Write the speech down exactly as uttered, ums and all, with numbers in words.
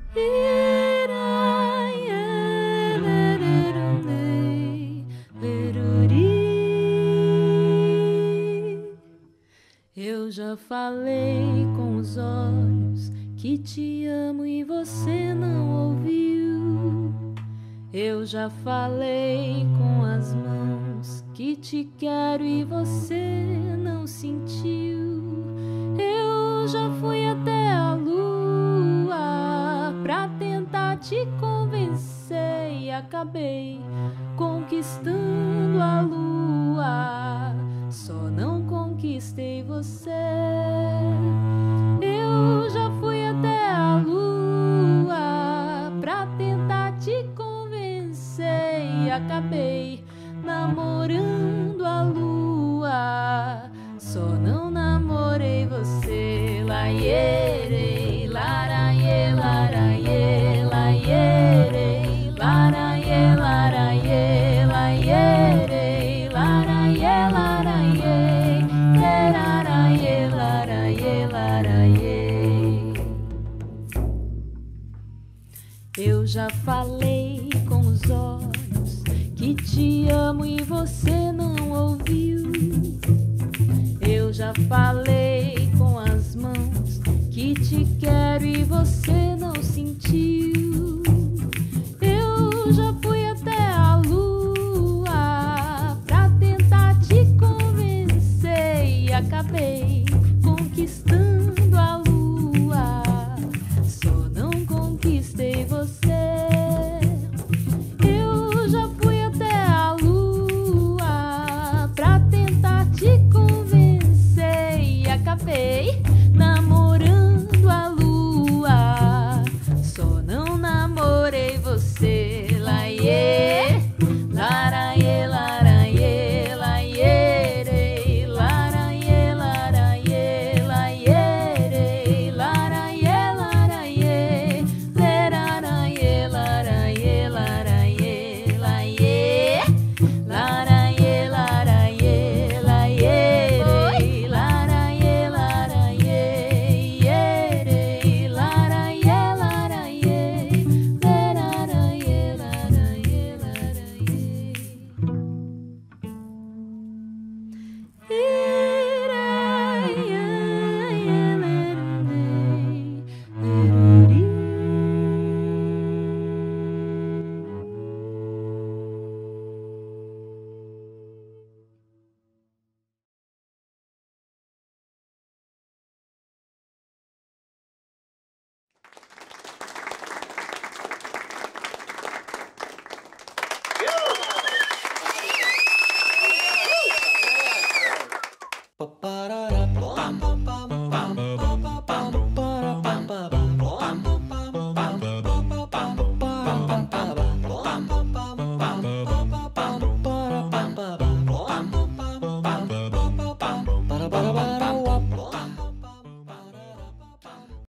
Eu já falei com os olhos que te amo e você não ouviu. Eu já falei com as mãos que te quero e você não sentiu. Eu já fui até a lua pra tentar te convencer e acabei conquistando a lua. Só não conquistei você. Eu já fui até a lua pra tentar te convencer e acabei namorando a lua. Só não namorei você. Laiere, laraie, laraie, laiere, laraie, laraie, laiere, laraie, laraie, leraraie, laraie, laraie. Eu já falei com os olhos que te amo e você não ouviu. Eu já falei com as mãos que te quero e você